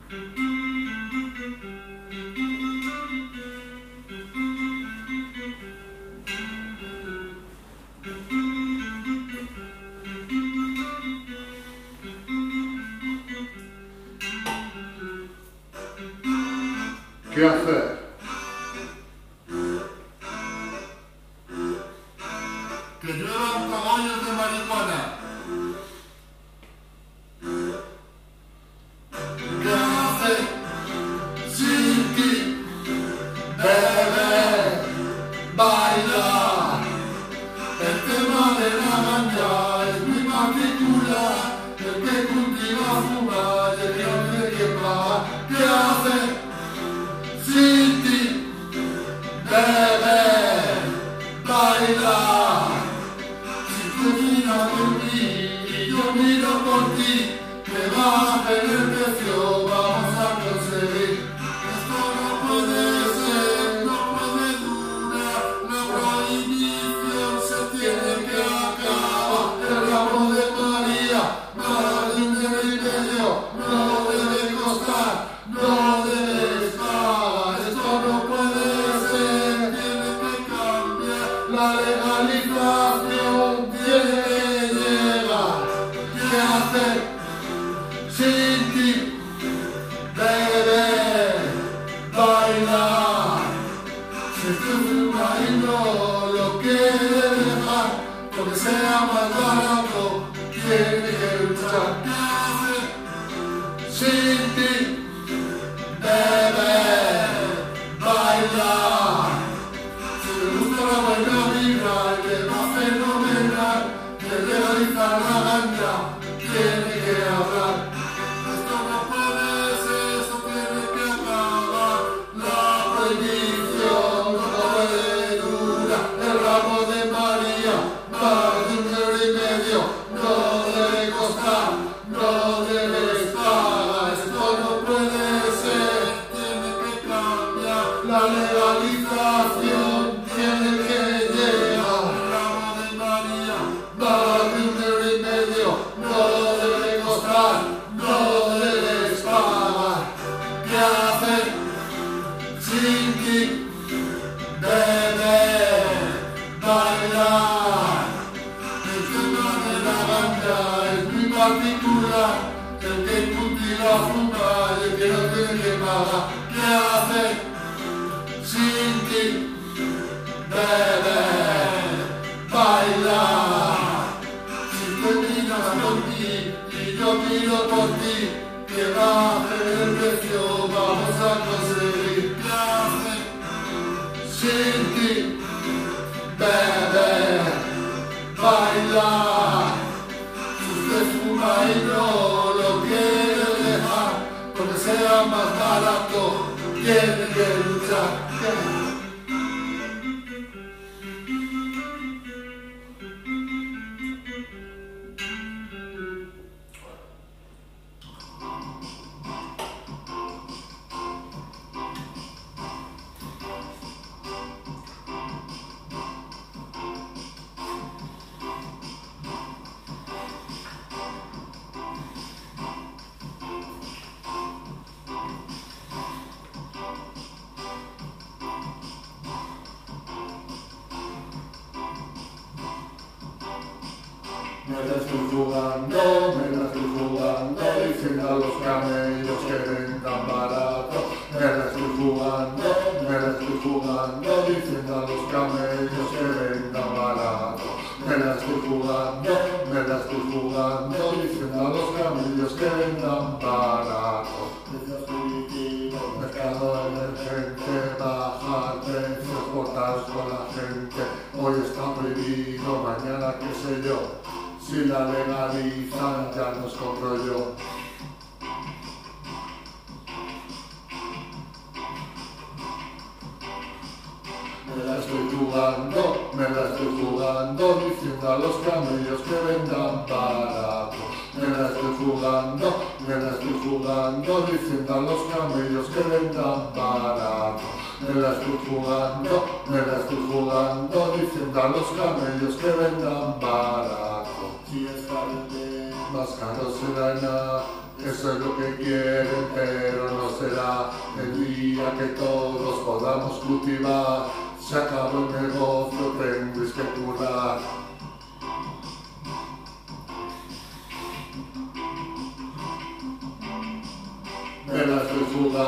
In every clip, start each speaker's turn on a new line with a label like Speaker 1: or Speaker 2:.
Speaker 1: ¿Qué hacer?
Speaker 2: Que lluevan cogollos de marihuana. ¿Qué hacer sin ti? Beber, bailar. El tema de la ganja es muy particular. El que cultiva fumar y el que no tiene que pagar. ¿Qué hacer sin ti? Beber, bailar. Si tú miras por mí y yo miro por ti, que baje el precio vamos a conseguir. Esto no puede ser, no puede durar. La prohibición se tiene que acabar. El ramo de María, más de $1,500, no debe costar, no debes pagar. Esto no puede ser, tiene que cambiar. La legalización tiene que llegar. ¿Qué hacer sin ti? Beber, bailar. Si tú fumas y no lo quieres dejar, porque sea más barato, tiene que luchar. ¿Qué hacer sin ti? Beber, bailar. Si te gusta la buena vibra y te va fenomenal, que legalizar la ganja tiene que hablar. Esto no puede ser, esto tiene que acabar. La prohibición no puede durar. El ramo de María, más de $1,500, no debe costar, no debes pagar. Esto no puede ser, tiene que cambiar. La legalización tiene que llegar. El ramo de María, más de $1,500, no debe costar, no debes pagar. ¿Qué hacer sin ti? Beber, bailar. El tema de la ganja es muy particular. El que cultiva fuma y el que no tiene que pagar. ¿Qué hacer sin ti? Beber, bailar. Si tú miras por mí y yo miro por ti, que baje el precio vamos a conseguir. ¿Qué hacer sin ti? Beber, bailar. Si usted fuma y no lo quiere dejar, porque sea más barato, tiene que luchar. Me la estoy jugando, diciendo a los camellos que vendan barato. Me la estoy jugando, diciendo a los camellos que vendan barato. Me la estoy jugando, diciendo a los camellos que vendan barato. Precios prohibidos, mercado emergente, bajar precios, cortados con la gente. Hoy está prohibido, mañana qué sé yo. Si la legalizan ya nos compro yo. Me la estoy jugando, diciendo a los camellos que vendan barato. Me la estoy jugando, diciendo a los camellos que vendan barato. Me la estoy jugando, diciendo a los camellos que vendan barato. Si es tarde, más caro será nada. Eso es lo que quieren, pero no será el día que todos podamos cultivar. Se acabó el negocio, tendréis que curar. Me la estoy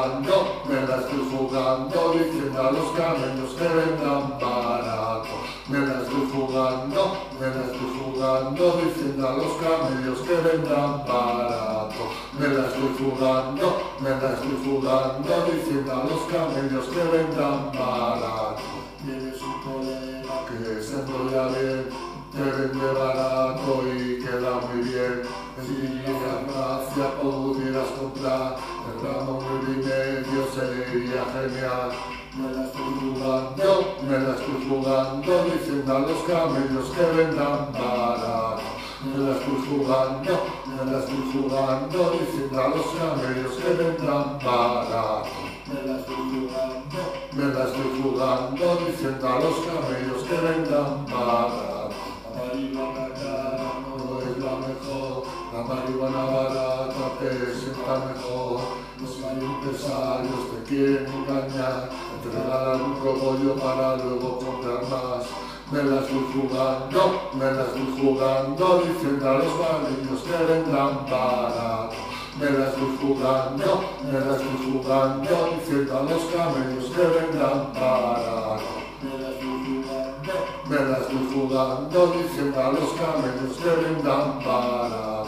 Speaker 2: jugando, diciendo a los camellos que vendan barato. Me la estoy jugando, diciendo a los camellos que vendan barato. Me la estoy jugando, diciendo a los camellos que vendan barato. Tienes un colega que se enrolla bien, te vende barato y queda muy bien. Si a gracia pudieras comprar el ramo multimedio sería genial. Me la estoy jugando, diciendo a los camellos que vendan barato. Me la estoy jugando, diciendo a los camellos que vendan barato. Me la estoy jugando, diciendo a los camellos que vendan barato. La marihuana cara no es la mejor, la marihuana barata te sienta mejor. Los empresarios te quieren engañar, te regalan un cogollo para luego comprar más. Me la estoy jugando, diciendo a los barrios que vendan barato. Me la estoy jugando, diciendo a los camellos que vendan barato. Me la estoy jugando, diciendo a los camellos que vendan barato.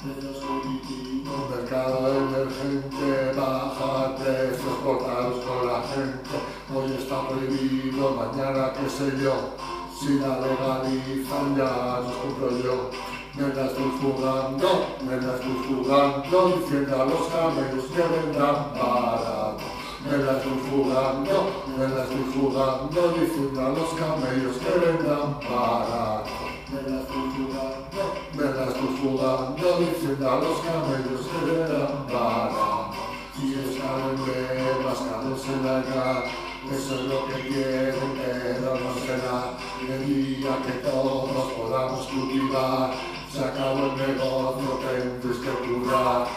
Speaker 2: Mercado emergente, baja precios, cortados con la gente. Hoy está prohibido, mañana qué sé yo. Si la legalizan ya los compro yo. Me la estoy jugando, diciendo a los camellos que vendan barato. Me la estoy jugando, diciendo a los camellos que vendan barato. Me la estoy jugando, diciendo a los camellos que vendan barato. Si es caro en B, más caro será acá. Eso es lo que quieren, pero no será el día que todos podamos cultivar. Se acabó el negocio, tendréis que curar.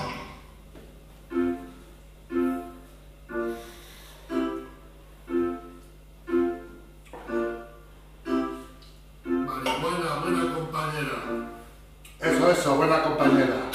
Speaker 2: Buena compañera. Eso, buena compañera.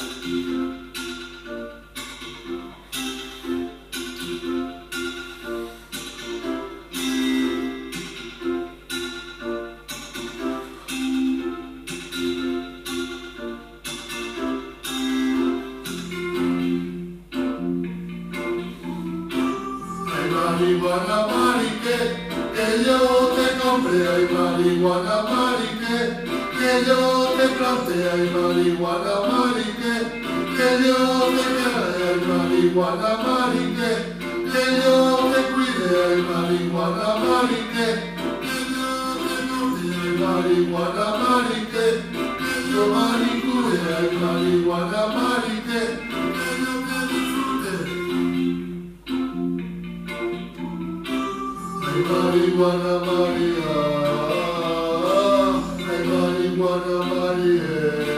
Speaker 2: Marihuana marique, que yo te compré, ay marihuana marique, que yo te planté, ay marihuana marique, que yo te quedé, ay marihuana marique, que yo te cuide, ay marihuana marique, que yo te cuide, ay marihuana marique, que yo manicure, ay marihuana marique, que yo te disfrute. Ay marihuana María, ay marihuana María,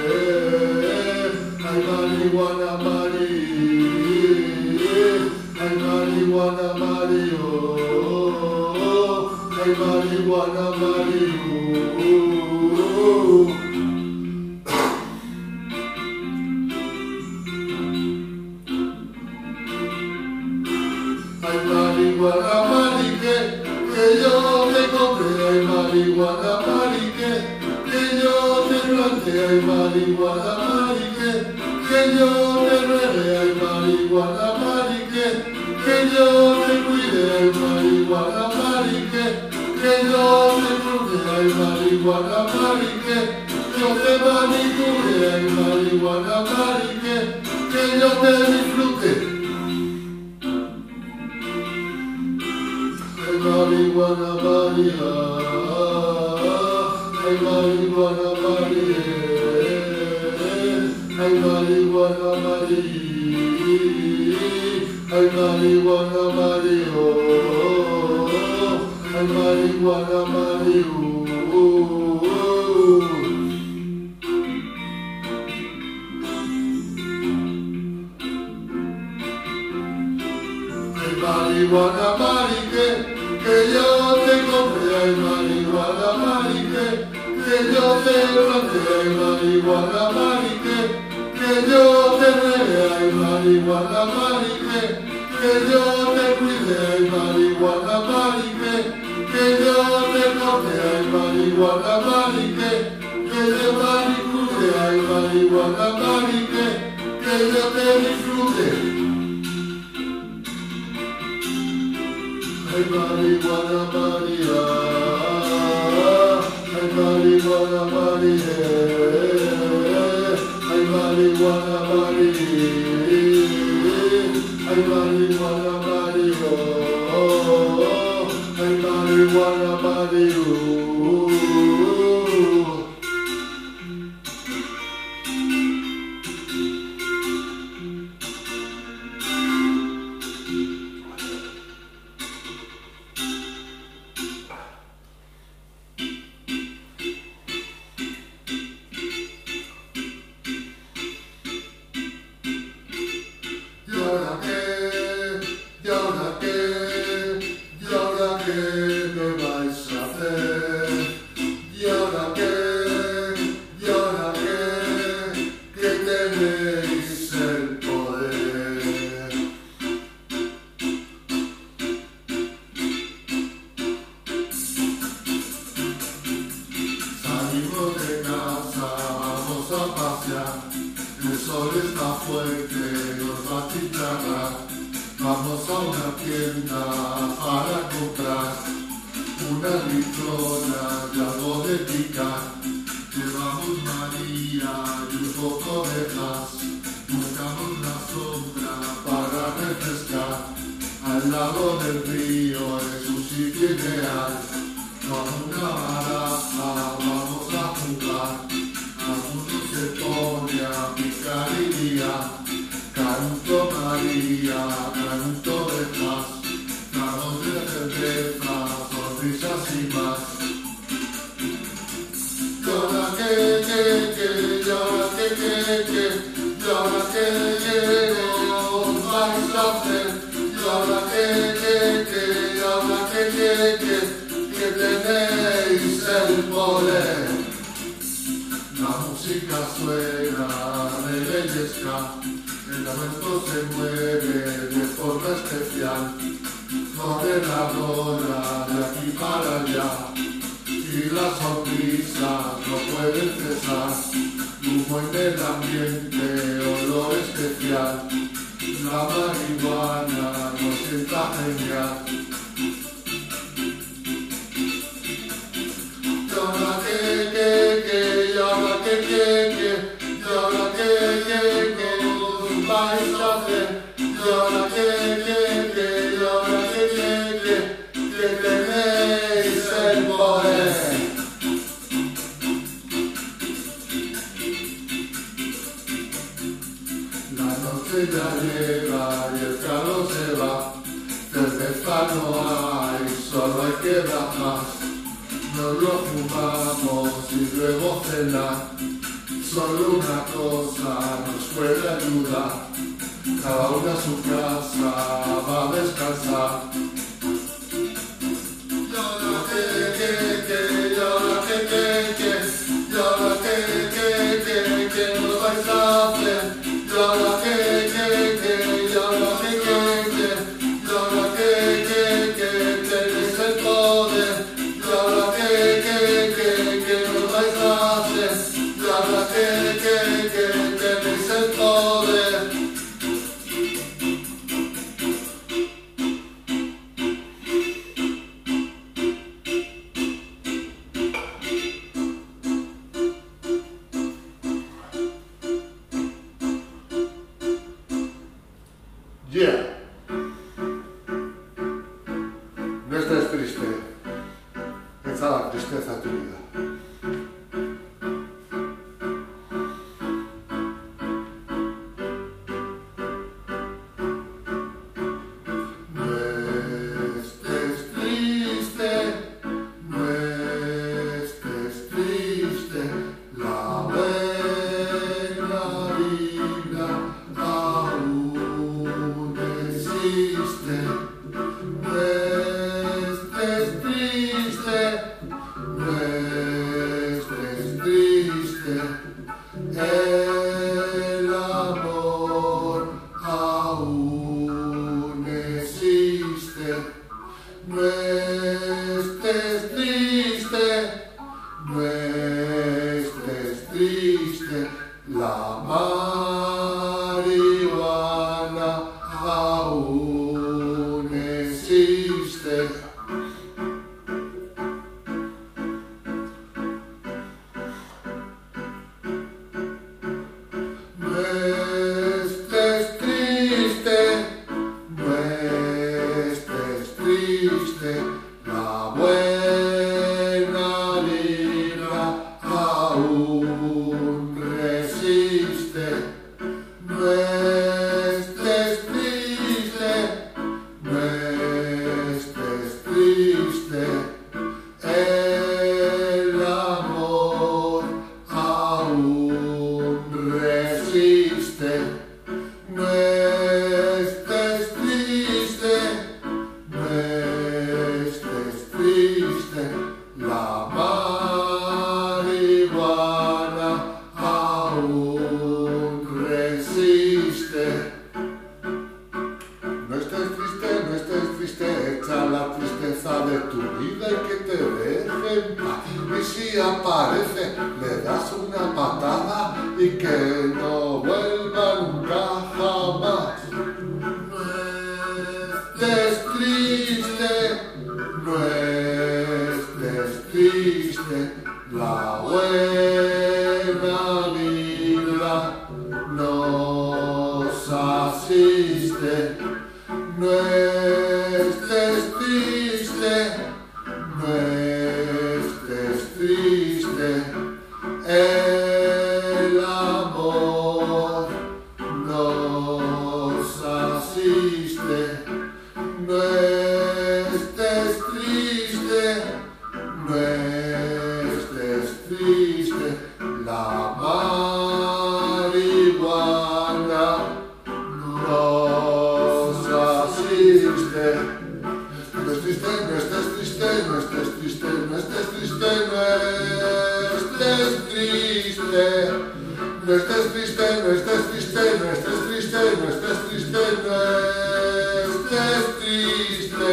Speaker 2: ay marihuana María, ay marihuana María, ay marihuana María. Ay marihuana marique, que yo te compré, ay marihuana marique, que yo te planté, ay marihuana marique, que yo te regué, ay marihuana marique, que yo te cuide, ay marihuana marique, que yo te cruce, ay marihuana marique, yo te manicure, ay marihuana marique, que yo te disfrute. Ay marihuana María, ay marihuana María, ay marihuana María, ay marihuana María, ay marihuana María. marihuana marique, que yo te compré, ay marihuana marique, que yo te planté, ay marihuana marique, que yo te regué, ay marihuana marique, que yo te cuidé, ay marihuana marique, que yo te corté, ay marihuana marique, que yo manicude, ay marihuana marique, que yo te disfrute. Ay marihuana María, ay marihuana María, ay marihuana María, ay marihuana María, ay marihuana María. El sol está fuerte, nos va a chicharrar. Vamos a una tienda para comprar unas litronas y algo de picar. Llevamos María y un poco de gas. Buscamos la sombra para refrescar. Al lado del río es un sitio ideal. Con una baraja vamos a jugar. Algunos se pone a picar y guía. Canto María, canto de paz, tragos de cerveza, sonrisas y más. Llora que, llora que, llora que, os vais a hacer. Llora que, llora que tenéis el poder. La música suena de bellezca, el lamento se mueve de forma especial. Corre la rola de aquí para allá y las sonrisas no pueden cesar. Humo en el ambiente, olor especial. La marihuana nos sienta genial. Llora que, llora que, llora que os vais a hacer. Llora que, llora que tenéis el poder. La noche ya llega y el calor se va. Cerveza no hay, solo hay que dar más. Nos lo fumamos y luego cenar. Solo una cosa nos puede ayudar. Cada uno a su casa va a descansar. Llora que, llora que, llora que nos vais a hacer. Llora que, llora que tenéis el poder. Llora que nos vais a hacer. Llora que tenéis el poder. Yeah. No estés triste, echa la tristeza a tu vida. No estés triste, no estés triste, la buena vida aún existe. no estés triste, no estés triste, la marihuana aún existe. No estés triste, no estés triste, la buena libra aún resiste. No estés triste, no estés triste, el amor aún resiste. No estés triste, no estés triste, la marihuana aún resiste. No estés triste, echa la tristeza de tu vida y que te deje en paz. Y si aparece, le das una patada y que no vuelva nunca jamás. No estés triste, no estés triste, la buena vibra nos asiste. No estés triste, no estés triste, el amor nos asiste. No estés triste, no estés triste, la marihuana nos asiste. No estés triste, no estés triste, no estés triste, no estés triste, no estés triste. No estés triste, no estés triste, no estés triste, no estés triste, no estés triste.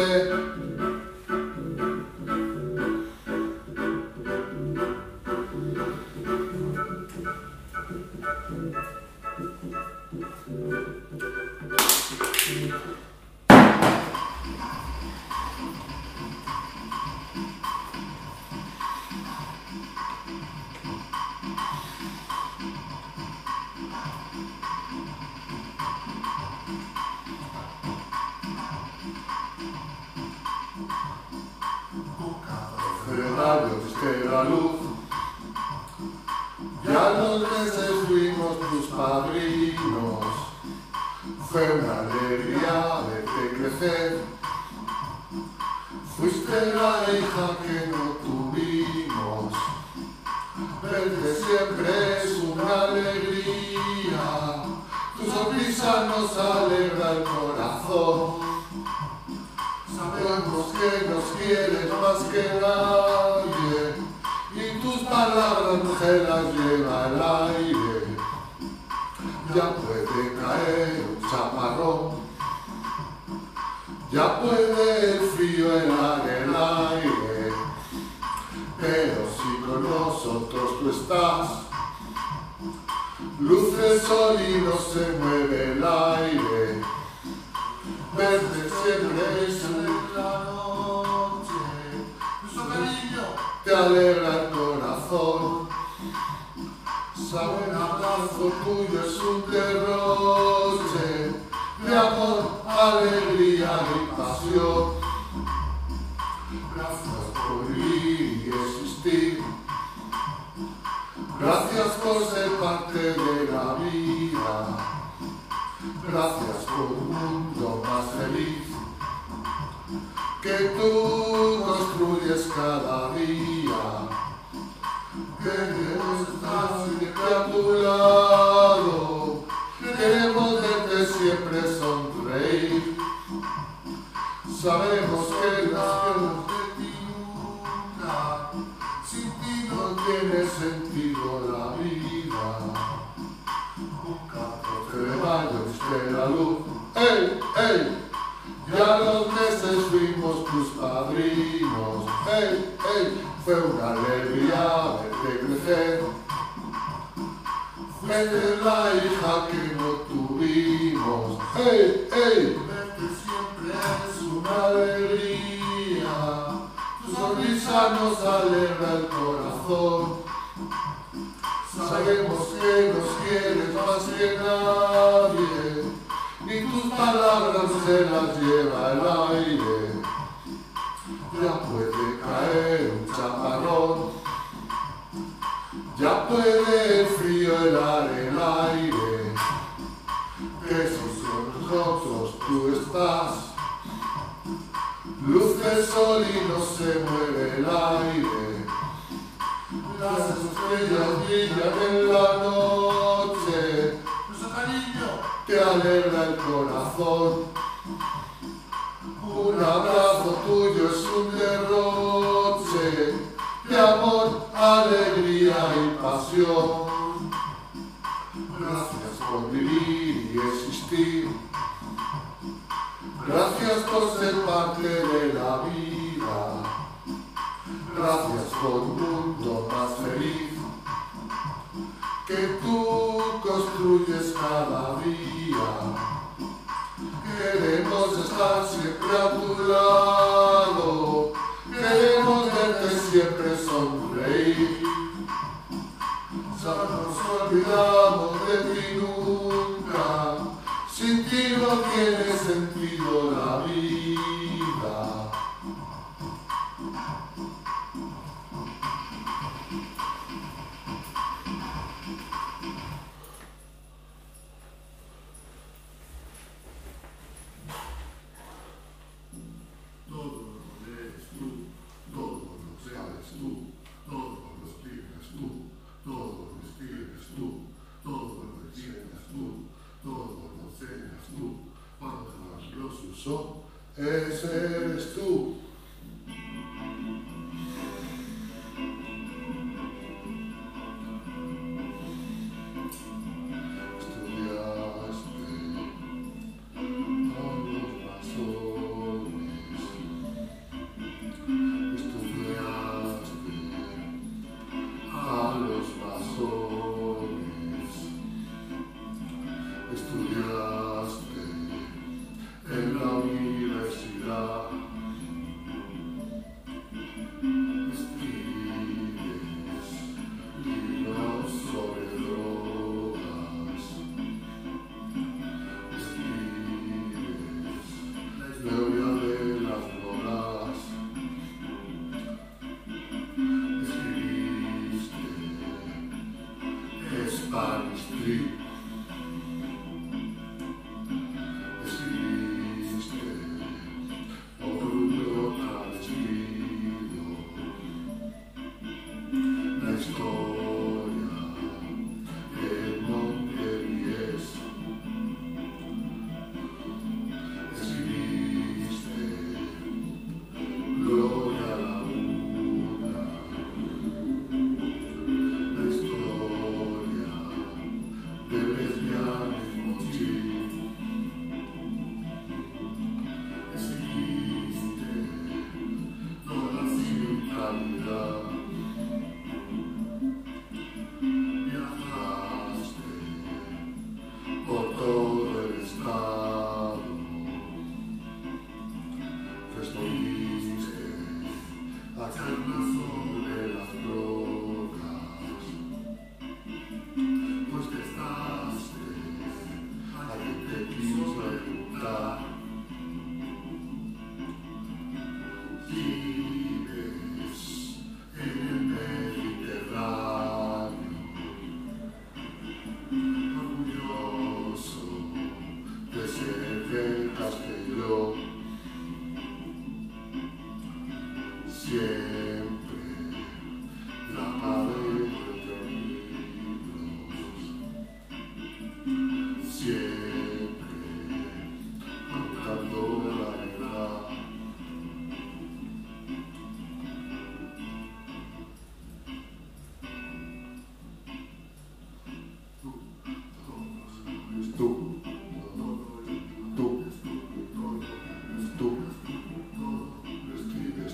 Speaker 2: Rayos de la luz, ya los meses fuimos tus padrinos, fue una alegría verte crecer, fuiste la hija que no tuvimos, verte siempre es una alegría, tu sonrisa nos alegra el corazón. Sabemos que nos quieres más que nadie y tus palabras se las lleva el aire. Ya puede caer un chaparrón, ya puede el frío helar el aire, pero si con nosotros tú estás, luce el sol y no se mueve el aire. Verte siempre es la noche, nuestro cariño te alegra el corazón. Saber un abrazo tuyo es un derroche de amor, alegría y pasión. Gracias por vivir y existir, gracias por ser parte de la vida. Gracias por un mundo más feliz que tú construyes cada día. Queremos estar siempre a tu lado, queremos verte siempre sonreír. Sabemos que las piernas de ti nunca, sin ti no tiene sentido la vida. Un 14 de mayo viste la luz, ¡ey, ey! y a los meses fuimos tus padrinos. Hey, hey, fue una alegría verte crecer. Eres la hija que no tuvimos. Hey, hey, verte siempre es una alegría. Tu sonrisa nos alegra el corazón. Sabemos que nos quieres más que nadie, y tus palabras se las lleva el aire. Ya puede caer un chaparrón, ya puede el frío helar el aire, que si con nosotros tú estás, luz del sol y no se mueve el aire. Las estrellas brillan en la noche, nuestro cariño te alegra el corazón. Un abrazo tuyo es un derroche de amor, alegría y pasión. Gracias por vivir y existir, gracias por ser parte de la vida. Gracias por un mundo más feliz que tú construyes cada día. Queremos estar siempre a tu lado, queremos verte siempre sonreír. Ya nos olvidamos de ti nunca, sin ti no tiene sentido la vida. Ese eres tú.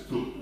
Speaker 2: Tú.